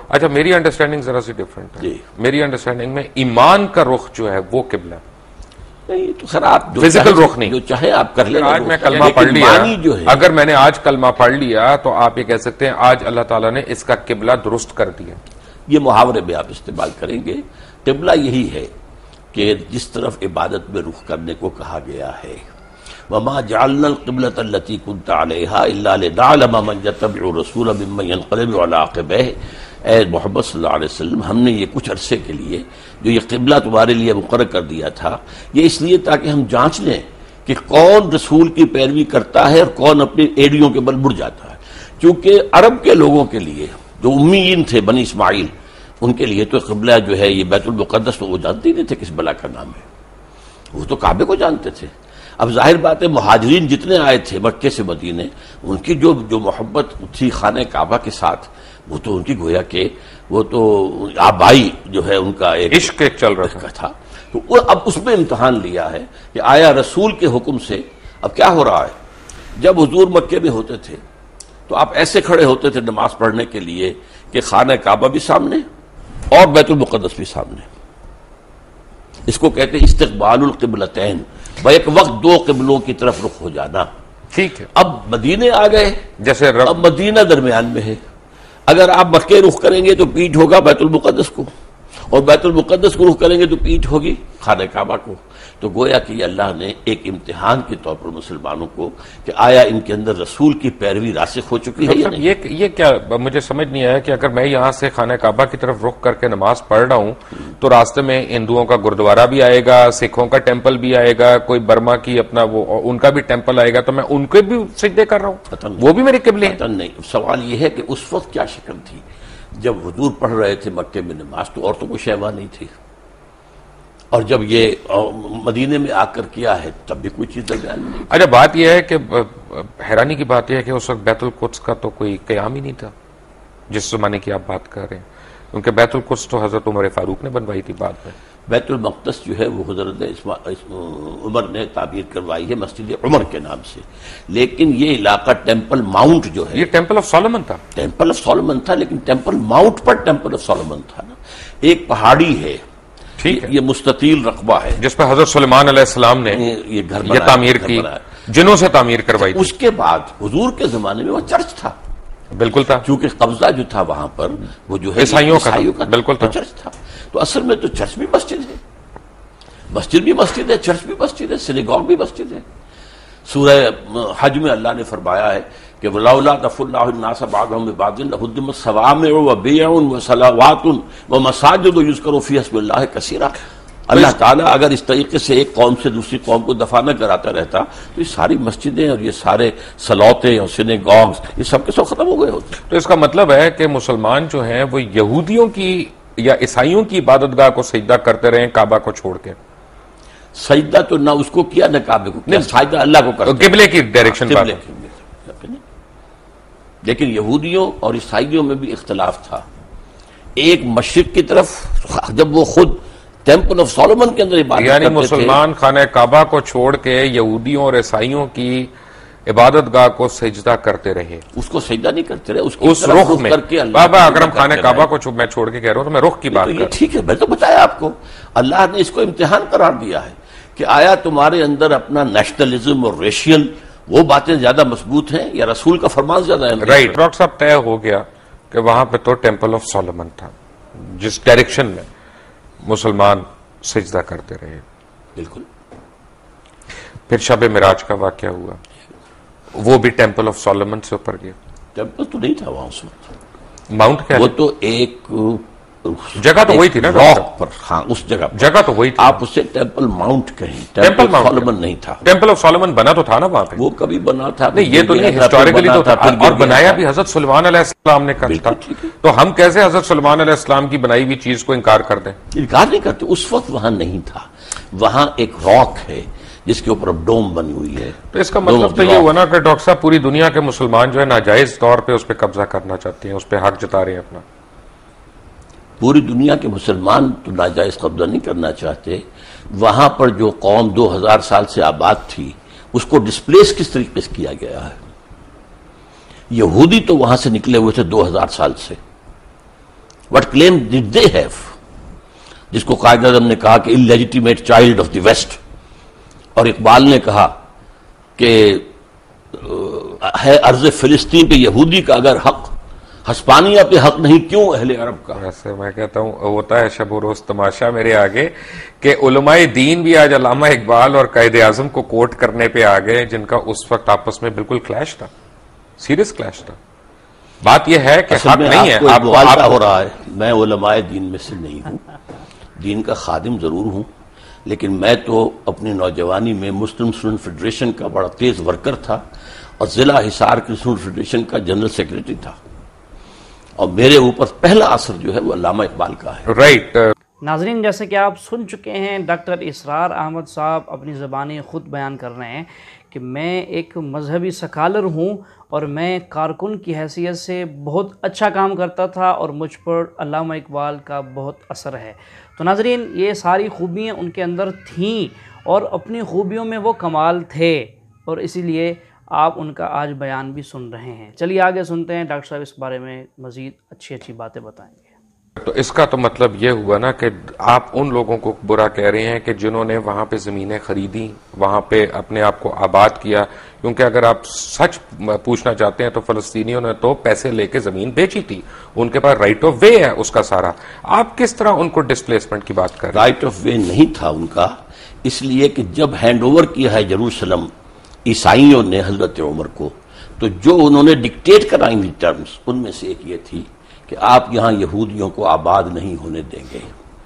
اچھا میری انڈرسٹینڈنگ ذرا سی ڈفرنٹ ہے. جی. میری انڈرسٹینڈنگ میں ایمان کا رخ جو ہے وہ قبلہ نہیں تو خیر آپ فزیکل رخ نہیں, جو چاہے آپ کر لیں. آج میں کلمہ پڑھ لیا, اگر میں نے آج کلمہ پڑھ لیا تو آپ یہ کہہ سکتے ہیں آج اللہ تعالیٰ نے اس کا قبلہ درست کر دیا. یہ محاورے میں آپ استعمال کریں گے. قبلہ یہی ہے کہ جس طرف عبادت میں رخ کرنے کو کہا گیا ہے. وَمَا جَعَلْنَا الْقِبْلَةَ الَّتِي كُنْتَ عَلَيْهَا إِلَّا لِنَعْلَمَ مَن يَتَّبِعُ الرَّسُولَ مِمَّن يَنقَلِبُ عَلَىٰ عَقِبَيْهِ. اے محمد صلی اللہ علیہ وسلم, ہم نے یہ کچھ عرصے کے لیے جو یہ قبلہ تمہارے لیے مقرر کر دیا تھا, یہ اس لیے تاکہ ہم جانچ لیں کہ کون رسول کی پیروی کرتا ہے اور کون اپنی ایڑیوں کے بل مڑ جاتا ہے. کیونکہ عرب کے لوگوں کے لیے جو امیین تھے بنی اسماعیل, ان کے لیے تو قبلہ جو ہے یہ بیت المقدس تو وہ جانتے ہی نہیں تھے کس بلا کا نام ہے, وہ تو کعبے کو جانتے تھے. اب ظاہر بات ہے مہاجرین جتنے آئے تھے مکے سے مدینے, ان کی جو محبت تھی خانہ کعبہ کے ساتھ, وہ تو ان کی گویا کہ وہ تو آبائی جو ہے ان کا ایک عشق چل رہا تھا. تو اب اس میں امتحان لیا ہے کہ آیا رسول کے حکم سے اب کیا ہو رہا ہے. جب حضور مکے میں ہوتے تھے تو آپ ایسے کھڑے ہوتے تھے نماز پڑھنے کے لیے کہ خانہ کعبہ بھی سامنے اور بیت المقدس بھی سامنے. اس کو کہتے ہیں استقبال القبلتین, ایک وقت دو قبلوں کی طرف رخ ہو جانا. ٹھیک ہے. اب مدینے آ گئے, جیسے اب مدینہ درمیان میں ہے. اگر آپ مکے رخ کریں گے تو پیٹھ ہوگا بیت المقدس کو, اور بیت المقدس کو رخ کریں گے تو پیٹھ ہوگی خانہ کعبہ کو. تو گویا کہ یہ اللہ نے ایک امتحان کے طور پر مسلمانوں کو کہ آیا ان کے اندر رسول کی پیروی راسخ ہو چکی ہے یا نہیں. یہ کیا مجھے سمجھ نہیں آیا کہ اگر میں یہاں سے خانہ کعبہ کی طرف رخ کر کے نماز پڑھ رہا ہوں تو راستے میں ہندوؤں کا گردوارہ بھی آئے گا, سکھوں کا ٹیمپل بھی آئے گا, کوئی برما کی اپنا وہ ان کا بھی ٹیمپل آئے گا, تو میں ان کے بھی سجدے کر رہا ہوں, وہ بھی میرے قبلے ہیں. نہیں, سوال یہ ہے کہ اس وقت کیا شکل تھی جب حضور پڑھ رہے تھے مکے میں نماز, تو عورتوں کو شیوا نہیں تھی, اور جب یہ مدینے میں آ کر کیا ہے تب بھی کوئی چیز درمیان نہیں. اچھا بات یہ ہے کہ حیرانی کی بات یہ ہے کہ اس وقت بیت القدس کا تو کوئی قیام ہی نہیں تھا جس زمانے کی آپ بات کر رہے ہیں, کیونکہ بیت القدس تو حضرت عمر فاروق نے بنوائی تھی بعد میں. بیت المقدس جو ہے وہ حضرت عمر نے تعبیر کروائی ہے مسجد عمر کے نام سے, لیکن یہ علاقہ ٹیمپل ماؤنٹ جو ہے, یہ ٹیمپل آف سولومن تھا. ٹیمپل آف سولومن تھا, لیکن ٹیمپل ماؤنٹ پر ٹیمپل آف سولومن تھا نا. ایک پہاڑی ہے, ٹھیک ہے, یہ مستطیل رقبہ ہے جس پہ حضرت سلیمان علیہ السلام نے یہ گھر یہ تعمیر کی, جنوں سے تعمیر کروائی تھی. اس کے بعد حضور کے زمانے میں وہ چرچ تھا. بالکل تھا, کیونکہ قبضہ جو تھا وہاں پر وہ جو ہے عیسائیوں کا بالکل تھا, چرچ تھا. تو اصل میں تو چرچ بھی مسجد ہے, مسجد بھی مسجد ہے, چرچ بھی مسجد ہے, سینیگوگ بھی مسجد ہے. سورہ حج میں اللہ نے فرمایا ہے کہ وَلَوْلَا دَفْعُ اللَّهُ النَّاسَ بَعْضَهُم بِبَعْضٍ لَهُدِّمَتْ صَوَامِعُ وَبِيَعٌ وَصَلَوَاتٌ وَمَسَاجِدُ يُذْكَرُ فِيهَا اسْمُ اللَّهِ كَثِيرًا. اللہ تعالیٰ اگر اس طریقے سے ایک قوم سے دوسری قوم کو دفاع نہ کراتا رہتا تو یہ ساری مسجدیں اور یہ سارے سلوتے اور سینیگوگز یہ سب کے سب ختم ہو گئے ہوتے. تو اس کا مطلب ہے کہ مسلمان جو ہیں وہ یہودیوں کی یا عیسائیوں کی عبادت گاہ کو سجدہ کرتے رہے کعبہ کو چھوڑ کے. سجدہ تو نہ اس کو کیا نہ کعبے کو کیا, سجدہ اللہ کو کرتے, قبلے کی ڈائریکشن پر. لیکن یہودیوں اور عیسائیوں میں بھی اختلاف تھا. ایک مشرق کی طرف جب وہ خود ٹیمپل آف سولومن کے اندر عبادت یعنی کرتے مسلمان خانہ کعبہ کو چھوڑ کے یہودیوں اور عیسائیوں کی عبادت گاہ کو سجدہ کرتے رہے, اس کو سجدہ نہیں کرتے رہے, اس رخ میں. بابا اکرم خانہ کعبہ کو میں چھوڑ کے کہہ رہا ہوں تو میں رخ کی بات کر رہا ہوں. ٹھیک ہے, میں تو بتایا آپ کو, اللہ نے اس کو امتحان قرار دیا ہے کہ آیا تمہارے اندر اپنا نیشنلزم اور ریشیل وہ باتیں زیادہ مضبوط ہیں یا رسول کا فرمان زیادہ ہے. رائٹ, ڈاکٹر صاحب طے ہو گیا کہ وہاں پہ تو ٹیمپل آف سولومن تھا جس ڈائریکشن میں مسلمان سجدہ کرتے رہے. بالکل. پھر شب معراج کا واقعہ ہوا, وہ بھی ٹیمپل آف سولومن سے اوپر گیا. ٹیمپل تو نہیں تھا وہاں اس وقت, ماؤنٹ کیا, وہ تو ایک جگہ تو وہی تھی نا راک پر. ہاں اس جگہ تو وہی تھی, آپ اسے ٹیمپل ماؤنٹ کہیں, ٹیمپل آف سولومن نہیں تھا. ٹیمپل آف سولومن بنا تو تھا نا وہاں پہ, وہ کبھی بنا تھا نہیں, یہ تو نہیں, ہسٹوریکلی تو تھا, اور بنایا بھی حضرت سلیمان علیہ السلام نے کرتا. تو ہم کیسے حضرت سلیمان علیہ السلام کی بنائی ہوئی چیز کو انکار کر دیں؟ انکار نہیں کرتے, اس وقت وہاں نہیں تھا. وہاں ایک راک ہے جس کے اوپر اب ڈوم بنی ہوئی ہے. تو اس کا مطلب تو یہ ہوا نا کہ ڈاکٹر صاحب پوری دنیا کے مسلمان جو ہے ناجائز طور پہ اس پہ قبضہ کرنا چاہتے ہیں, اس پہ حق جتا رہے ہیں اپنا. پوری دنیا کے مسلمان تو ناجائز قبضہ نہیں کرنا چاہتے. وہاں پر جو قوم 2000 سال سے آباد تھی اس کو ڈسپلیس کس طریقے سے کیا گیا ہے. یہودی تو وہاں سے نکلے ہوئے تھے 2000 سال سے, What claim did they have? جس کو قائد اعظم نے کہا کہ illegitimate child of the West، اور اقبال نے کہا کہ ہے ارض فلسطین پہ یہودی کا اگر حق، ہسپانیہ پہ حق نہیں کیوں اہل عرب کا؟ ویسے میں کہتا ہوں ہوتا ہے شب و روز تماشا میرے آگے کہ علماء دین بھی آج علامہ اقبال اور قائد اعظم کو کوٹ کرنے پہ آ گئے، جن کا اس وقت آپس میں بالکل کلیش تھا، سیریس کلیش تھا. بات یہ ہے کہ حق نہیں ہے. آپ ہو رہا ہے، میں علماء دین میں سے نہیں ہوں، دین کا خادم ضرور ہوں، لیکن میں تو اپنی نوجوانی میں مسلم اسٹوڈنٹ فیڈریشن کا بڑا تیز ورکر تھا اور ضلع حصار کی اسٹوڈنٹ فیڈریشن کا جنرل سیکرٹری تھا، اور میرے اوپر پہلا اثر جو ہے وہ علامہ اقبال کا ہے. رائٹ. ناظرین، جیسے کہ آپ سن چکے ہیں ڈاکٹر اسرار احمد صاحب اپنی زبانی خود بیان کر رہے ہیں کہ میں ایک مذہبی سکالر ہوں اور میں کارکن کی حیثیت سے بہت اچھا کام کرتا تھا اور مجھ پر علامہ اقبال کا بہت اثر ہے. تو ناظرین، یہ ساری خوبیاں ان کے اندر تھیں اور اپنی خوبیوں میں وہ کمال تھے، اور اسی لیے آپ ان کا آج بیان بھی سن رہے ہیں. چلیے آگے سنتے ہیں، ڈاکٹر صاحب اس بارے میں مزید اچھی باتیں بتائیں گے. تو اس کا تو مطلب یہ ہوا نا کہ آپ ان لوگوں کو برا کہہ رہے ہیں کہ جنہوں نے وہاں پہ زمینیں خریدی، وہاں پہ اپنے آپ کو آباد کیا، کیونکہ اگر آپ سچ پوچھنا چاہتے ہیں تو فلسطینیوں نے تو پیسے لے کے زمین بیچی تھی، ان کے پاس رائٹ آف وے ہے اس کا سارا. آپ کس طرح ان کو ڈسپلیسمنٹ کی بات کر رہے ہیں؟ رائٹ آف وے نہیں تھا ان کا، اس لیے کہ جب ہینڈ اوور کیا ہے یروشلم عیسائیوں نے حضرت عمر کو، تو جو انہوں نے ڈکٹیٹ کرائیں ہوئی ٹرمز، ان میں سے ایک یہ تھی کہ آپ یہاں یہودیوں کو آباد نہیں ہونے دیں گے.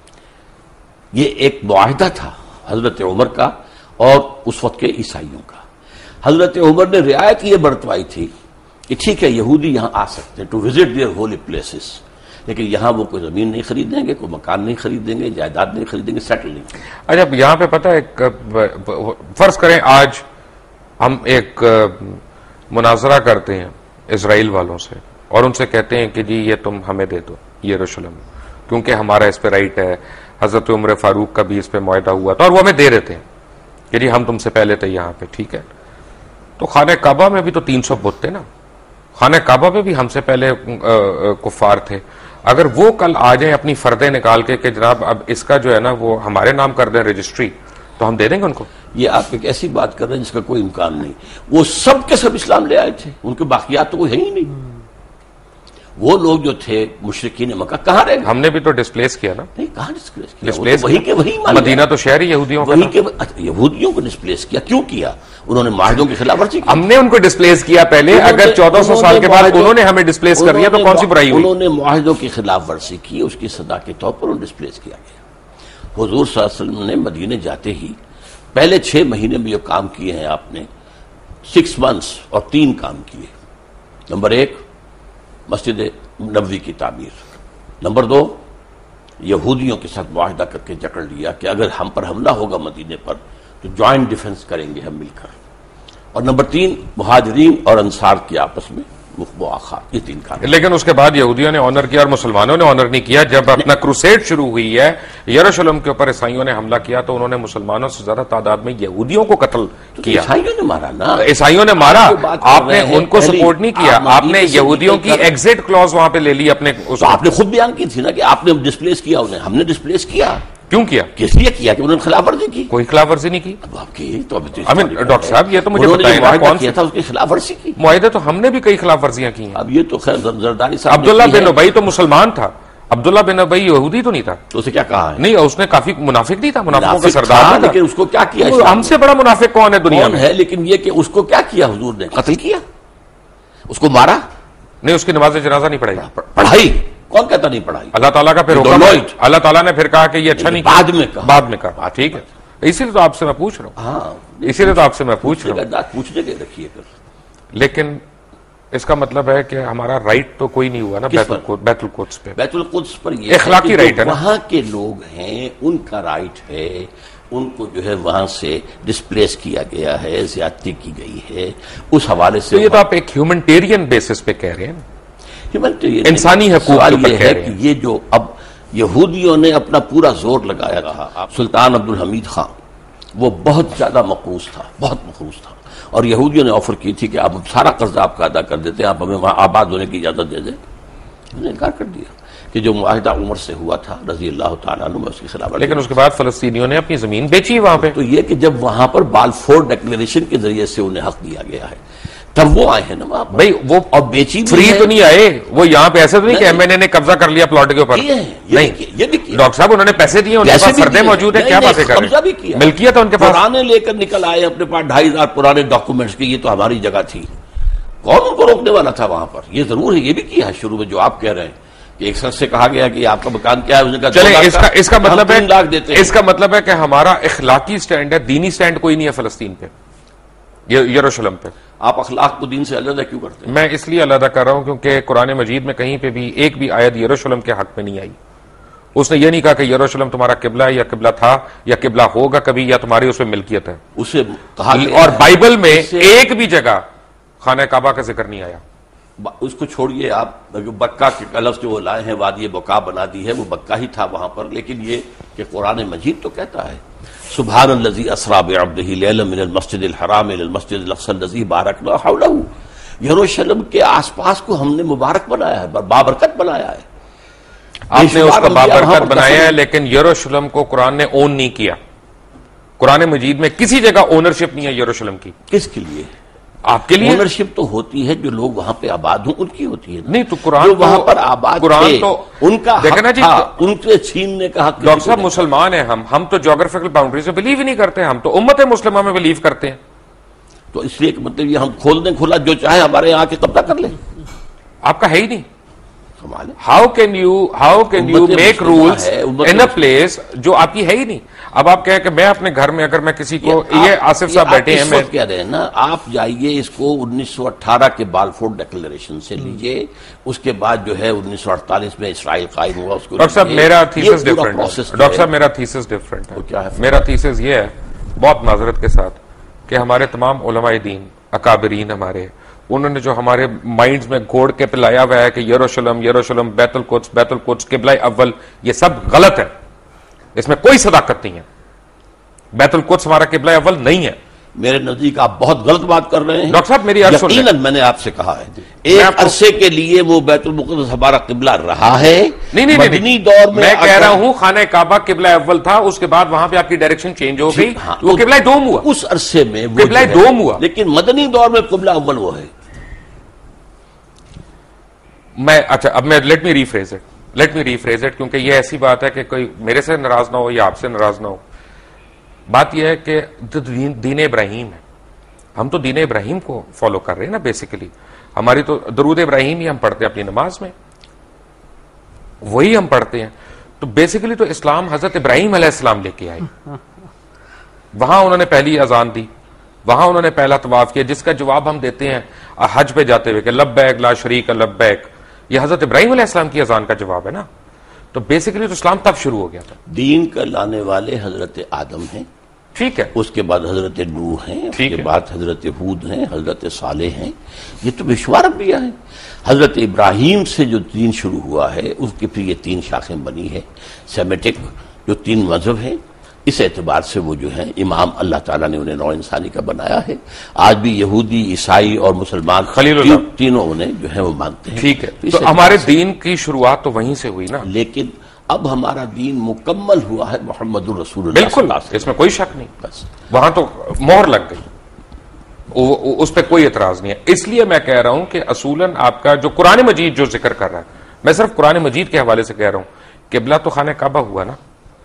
یہ ایک معاہدہ تھا حضرت عمر کا اور اس وقت کے عیسائیوں کا. حضرت عمر نے رعایت یہ برتوائی تھی کہ ٹھیک ہے یہودی یہاں آ سکتے ہیں to visit their holy places, لیکن یہاں وہ کوئی زمین نہیں خریدیں گے، کوئی مکان نہیں خریدیں گے، جائیداد نہیں خریدیں گے، سیٹل نہیں کریں گے. اچھا، یہاں پہ پتہ ہے، فرض کریں آج ہم ایک مناظرہ کرتے ہیں اسرائیل والوں سے اور ان سے کہتے ہیں کہ جی یہ تم ہمیں دے دو یروشلم، کیونکہ ہمارا اس پہ رائٹ ہے. حضرت عمر فاروق کا بھی اس پہ معاہدہ ہوا تھا اور وہ ہمیں دے دیتے ہیں کہ جی ہم تم سے پہلے تھے یہاں پہ، ٹھیک ہے. تو خانہ کعبہ میں بھی تو 300 بت تھے نا، خانہ کعبہ پہ بھی ہم سے پہلے کفار تھے. اگر وہ کل آ جائیں اپنی فردیں نکال کے کہ جناب اب اس کا جو ہے نا وہ ہمارے نام کر دیں رجسٹری، تو ہم دے دیں گے ان کو. یہ آپ ایک ایسی بات کر رہے ہیں جس کا کوئی امکان نہیں. وہ سب کے سب اسلام لے آئے تھے، ان کے باقیات تو کوئی ہے ہی نہیں. وہ لوگ جو تھے مشرکین مکہ کہاں رہ گئے؟ ہم نے بھی تو ڈسپلیس کیا نا. نہیں، کہاں ڈسپلیس کیا؟ ڈسپلیس وہی کے وہی مدینہ تو شہر ہی یہودیوں کا تھا. یہودیوں کو ڈسپلیس کیا کیوں کیا؟ انہوں نے معاہدوں کی خلاف ورزی کی. ہم نے ان کو ڈسپلیس کیا پہلے، اگر 1400 سال کے بعد انہوں نے ہمیں ڈسپلیس کر دیا تو کون سی برائی ہوئی؟ انہوں نے معاہدوں کی خلاف ورزی کی، اس کی سزا کے طور پر انہیں ڈسپلیس کیا گیا. حضور صلی اللہ علیہ وسلم نے مدینے جاتے ہی پہلے 6 مہینے میں جو کام کیے ہیں آپ نے، 6 months اور 3 کام کیے. نمبر 1 مسجد نبوی کی تعمیر، نمبر 2 یہودیوں کے ساتھ معاہدہ کر کے جکڑ لیا کہ اگر ہم پر حملہ ہوگا مدینے پر تو جوائنٹ ڈیفنس کریں گے ہم مل کر، اور نمبر 3 مہاجرین اور انصار کی آپس میں مواخات. یہ 3 کام. لیکن اس کے بعد یہودیوں نے آنر کیا اور مسلمانوں نے آنر نہیں کیا. جب اپنا کروسیڈ شروع ہوئی ہے یروشلم کے اوپر عیسائیوں نے حملہ کیا تو انہوں نے مسلمانوں سے زیادہ تعداد میں یہودیوں کو قتل کیا. عیسائیوں نے مارا نا، عیسائیوں نے مارا، آپ نے ان کو سپورٹ نہیں کیا. آپ نے یہودیوں کی ایگزٹ کلوز وہاں پہ لے لی اپنے. آپ نے خود بیان کی تھی نا کہ آپ نے ڈسپلیس کیا انہیں. ہم نے ڈسپلیس کیا. کیوں کیا؟ کس لیے کیا کہ انہوں نے خلاف ورزی کی. کوئی خلاف ورزی نہیں کی. آپ کی تو ڈاکٹر صاحب یہ تو مجھے بتائیں نا کون کیا تھا اس کی خلاف ورزی کی. معاہدے تو ہم نے بھی کئی خلاف ورزیاں کی ہیں. اب یہ تو خیر زرداری صاحب عبداللہ بن ابی تو مسلمان تھا، عبداللہ بن ابی یہودی تو نہیں تھا. تو اسے کیا کہا ہے؟ نہیں، اس نے کافی منافق نہیں تھا، منافقوں کا سردار تھا. لیکن اس کو کیا کیا؟ ہم سے بڑا منافق کون ہے دنیا میں؟ ہے، لیکن یہ کہ اس کو کیا کیا حضور نے؟ قتل کیا، اس کو مارا نہیں. اس کی نماز جنازہ نہیں پڑھائی. پڑھائی کون کہتا نہیں پڑھائی؟ اللہ تعالیٰ کا پھر حکم، اللہ تعالیٰ نے پھر کہا کہ یہ اچھا نہیں کیا. بعد میں کہا. ٹھیک ہے، اسی لیے تو آپ سے میں پوچھ رہا ہوں. ہاں، اسی لیے تو آپ سے میں پوچھ رہا ہوں. پوچھنے کے رکھیے پھر. لیکن اس کا مطلب ہے کہ ہمارا رائٹ تو کوئی نہیں ہوا نا بیت القدس پہ. بیت القدس پر یہ اخلاقی رائٹ ہے نا. وہاں کے لوگ ہیں، ان کا رائٹ ہے. ان کو جو ہے وہاں سے ڈسپلیس کیا گیا ہے، زیادتی کی گئی ہے. اس حوالے سے یہ تو آپ ایک ہیومنٹیرین بیسس پہ کہہ رہے ہیں، انسانی حقوق. سوال یہ ہے کہ یہ جو اب یہودیوں نے اپنا پورا زور لگایا تھا، سلطان عبدالحمید خان وہ بہت زیادہ مقروض تھا، بہت مقروض تھا، اور یہودیوں نے آفر کی تھی کہ آپ سارا قرضہ آپ کا ادا کر دیتے ہیں، آپ ہمیں وہاں آباد ہونے کی اجازت دے دیں. انہوں نے انکار کر دیا کہ جو معاہدہ عمر سے ہوا تھا رضی اللہ تعالیٰ عنہ میں اس کی خلاف، لیکن اس کے بعد فلسطینیوں نے اپنی زمین بیچی وہاں پہ. تو یہ کہ جب وہاں پر بالفور ڈکلیریشن کے ذریعے سے انہیں حق دیا گیا ہے تب وہ آئے ہیں نا وہاں پر. بھائی وہ اور بیچی فری تو نہیں آئے، وہ یہاں پہ ایسے تو نہیں کہ ایم این اے نے قبضہ کر لیا پلاٹ کے اوپر. نہیں، یہ بھی کیا ڈاکٹر صاحب انہوں نے پیسے دیے، ان کے پاس سردیں موجود ہیں، کیا باتیں کر قبضہ بھی رہے کیا، ہیں؟ ملکیت ہے ان کے پاس. پرانے لے کر نکل آئے اپنے پاس 2500 پرانے ڈاکومنٹس کے، یہ تو ہماری جگہ تھی. کون ان کو روکنے والا تھا وہاں پر؟ یہ ضرور ہے، یہ بھی کیا ہے شروع میں جو آپ کہہ رہے ہیں کہ ایک شخص سے کہا گیا کہ آپ کا مکان کیا ہے، اس نے کہا چلیں اس کا مطلب ہے 3 لاکھ دیتے ہیں. اس کا مطلب ہے کہ ہمارا اخلاقی سٹینڈ ہے، دینی سٹینڈ کوئی نہیں ہے فلسطین پہ، یروشلم پہ. آپ اخلاق کو دین سے علیحدہ کیوں کرتے ہیں؟ میں اس لیے علیحدہ کر رہا ہوں کیونکہ قرآن مجید میں کہیں پہ بھی ایک بھی آیت یروشلم کے حق میں نہیں آئی. اس نے یہ نہیں کہا کہ یروشلم تمہارا قبلہ ہے یا قبلہ تھا یا قبلہ ہوگا کبھی یا تمہاری اس پہ ملکیت ہے. اسے کہا اور بائبل میں ایک بھی جگہ خانہ کعبہ کا ذکر نہیں آیا. اس کو چھوڑیے آپ، جو بکہ کے لفظ جو وہ لائے ہیں وادی بکا بنا دی ہے، وہ بکہ ہی تھا وہاں پر. لیکن یہ کہ قرآن مجید تو کہتا ہے سبحان الذی اسری بعبدہ لیلا من المسجد الحرام الى المسجد الاقصی الذی بارکنا حولہ. یروشلم کے آس پاس کو ہم نے مبارک بنایا ہے، بابرکت بنایا ہے. آپ نے اس کو بابرکت بنایا ہے، لیکن یروشلم کو قرآن نے اون نہیں کیا. قرآن مجید میں کسی جگہ اونرشپ نہیں ہے یروشلم کی. کس کے لیے؟ آپ کے لیے اونرشپ تو ہوتی ہے جو لوگ وہاں پہ آباد ہوں ان کی ہوتی ہے. نہیں تو قرآن جو وہاں پر آباد قرآن تو ان کا دیکھیں نا جی، ان کے چھیننے کا حق. ڈاکٹر صاحب مسلمان ہیں ہم تو جغرافیکل باؤنڈری سے بلیو ہی نہیں کرتے، ہم تو امت مسلمہ میں بلیو کرتے ہیں. تو اس لیے مطلب یہ ہم کھول دیں کھلا جو چاہے ہمارے یہاں کے قبضہ کر لیں. آپ کا ہے ہی نہیں. کمال ہے. How can you make rules in a place جو آپ کی ہے ہی نہیں. اب آپ کہیں کہ میں اپنے گھر میں اگر میں کسی کو، یہ آصف صاحب بیٹھے ہیں، میں کہہ رہے ہیں نا، آپ جائیے اس کو 1918 کے بالفور ڈکلیریشن سے لیجئے، اس کے بعد جو ہے 1948 میں اسرائیل قائم ہوا اس کو. ڈاکٹر صاحب میرا تھیسس ڈفرنٹ ہے. ڈاکٹر صاحب میرا تھیسس ڈفرنٹ ہے. میرا تھیسس یہ ہے بہت معذرت کے ساتھ کہ ہمارے تمام علماء دین اکابرین ہمارے، انہوں نے جو ہمارے مائنڈز میں گھوڑ کے پلایا ہوا ہے کہ یروشلم بیت القدس قبلہ اول، یہ سب غلط ہے. اس میں کوئی صداقت نہیں ہے. بیت القدس ہمارا قبلہ اول نہیں ہے. میرے نزدیک آپ بہت غلط بات کر رہے ہیں. ڈاکٹر صاحب میری عرض سن لیں. یقیناً میں نے آپ سے کہا ہے ایک عرصے کے لیے وہ بیت المقدس ہمارا قبلہ رہا ہے. نہیں مدنی دور میں کہہ رہا ہوں خانہ کعبہ قبلہ اول تھا، اس کے بعد وہاں پہ آپ کی ڈائریکشن چینج ہو گئی، وہ قبلہ دوم ہوا. اس عرصے میں قبلہ دوم ہوا، لیکن مدنی دور میں قبلہ اول وہ ہے. اچھا اب میں لیٹ می ریفریز اٹ کیونکہ یہ ایسی بات ہے کہ کوئی میرے سے ناراض نہ ہو یا آپ سے ناراض نہ ہو. بات یہ ہے کہ دین ابراہیم ہے، ہم تو دین ابراہیم کو فالو کر رہے ہیں نا. بیسیکلی ہماری تو درود ابراہیم ہی ہم پڑھتے ہیں اپنی نماز میں، وہی ہم پڑھتے ہیں. تو بیسیکلی تو اسلام حضرت ابراہیم علیہ السلام لے کے آئے. وہاں انہوں نے پہلی اذان دی، وہاں انہوں نے پہلا طواف کیا، جس کا جواب ہم دیتے ہیں حج پہ جاتے ہوئے کہ لبیک لا شریک لبیک. یہ حضرت ابراہیم علیہ السلام کی اذان کا جواب ہے نا. تو بیسیکلی تو اسلام تب شروع ہو گیا تھا. دین کا لانے والے حضرت آدم ہیں، ٹھیک ہے، اس کے بعد حضرت نوح ہیں، اس کے بعد حضرت ہود ہیں، حضرت صالح ہیں. یہ تو بشمار انبیاء ہیں. حضرت ابراہیم سے جو دین شروع ہوا ہے اس کی پھر یہ 3 شاخیں بنی ہے. سیمیٹک جو 3 مذہب ہیں، اس اعتبار سے وہ جو ہیں امام اللہ تعالیٰ نے انہیں نوع انسانی کا بنایا ہے. آج بھی یہودی، عیسائی اور مسلمان تینوں انہیں جو ہے وہ مانتے ہیں. ٹھیک ہے، تو ہمارے دین کی شروعات تو وہیں سے ہوئی نا. لیکن اب ہمارا دین مکمل ہوا ہے محمد الرسول اللہ. بالکل، اس میں کوئی شک نہیں. بس وہاں تو مہر لگ گئی، اس پہ کوئی اعتراض نہیں ہے. اس لیے میں کہہ رہا ہوں کہ اصولاً آپ کا جو قرآن مجید جو ذکر کر رہا ہے، میں صرف قرآن مجید کے حوالے سے کہہ رہا ہوں. قبلہ تو خانہ کعبہ ہوا نا،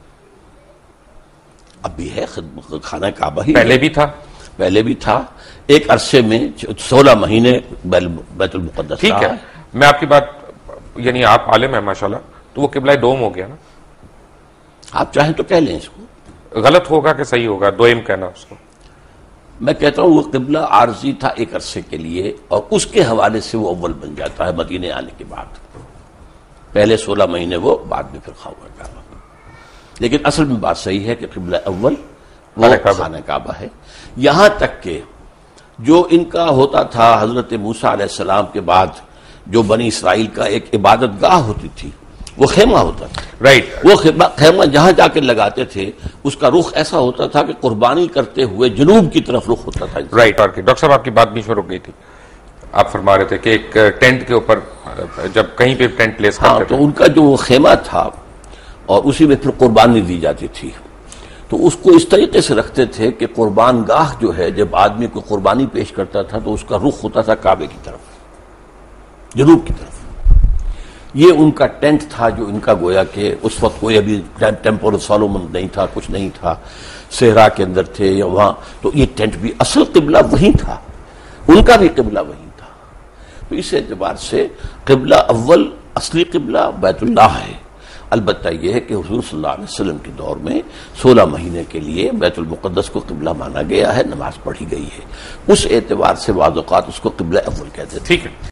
اب بھی ہے خانہ کعبہ ہی، پہلے بھی تھا. ایک عرصے میں 16 مہینے بیت المقدس. ٹھیک ہے، میں آپ کی بات، یعنی آپ عالم ہیں ماشاءاللہ، تو وہ قبلہ دوم ہو گیا نا. آپ چاہیں تو کہہ لیں اس کو، غلط ہوگا کہ صحیح ہوگا دوئم کہنا اس کو. میں کہتا ہوں وہ قبلہ عارضی تھا ایک عرصے کے لیے، اور اس کے حوالے سے وہ اول بن جاتا ہے مدینے آنے کے بعد. پہلے 16 مہینے وہ، بعد میں پھر خواہ. لیکن اصل میں بات صحیح ہے کہ قبلہ اول وہ خانہ کعبہ ہے. یہاں تک کہ جو ان کا ہوتا تھا حضرت موسیٰ علیہ السلام کے بعد جو بنی اسرائیل کا ایک عبادت گاہ ہوتی تھی، وہ خیمہ ہوتا تھا. رائٹ. وہ خیمہ جہاں جا کے لگاتے تھے اس کا رخ ایسا ہوتا تھا کہ قربانی کرتے ہوئے جنوب کی طرف رخ ہوتا تھا. رائٹ. ڈاکٹر صاحب آپ کی بات بھی شروع ہو گئی تھی. آپ فرما رہے تھے کہ ایک ٹینٹ کے اوپر جب کہیں پہ ٹینٹ پلیس کرتے تو ان کا جو خیمہ تھا اور اسی میں پھر قربانی دی جاتی تھی، تو اس کو اس طریقے سے رکھتے تھے کہ قربان گاہ جو ہے جب آدمی کو قربانی پیش کرتا تھا تو اس کا رخ ہوتا تھا کعبے کی طرف، جنوب کی طرف۔ یہ ان کا ٹینٹ تھا جو ان کا گویا کہ اس وقت کوئی ابھی ٹیمپل سولومن نہیں تھا، کچھ نہیں تھا، صحرا کے اندر تھے یا وہاں، تو یہ ٹینٹ بھی اصل قبلہ وہی تھا، ان کا بھی قبلہ وہی تھا۔ تو اس اعتبار سے قبلہ اول اصلی قبلہ بیت اللہ ہے، البتہ یہ ہے کہ حضور صلی اللہ علیہ وسلم کے دور میں 16 مہینے کے لیے بیت المقدس کو قبلہ مانا گیا ہے، نماز پڑھی گئی ہے، اس اعتبار سے بعض اوقات اس کو قبلہ اول کہتے تھے۔ ٹھیک ہے۔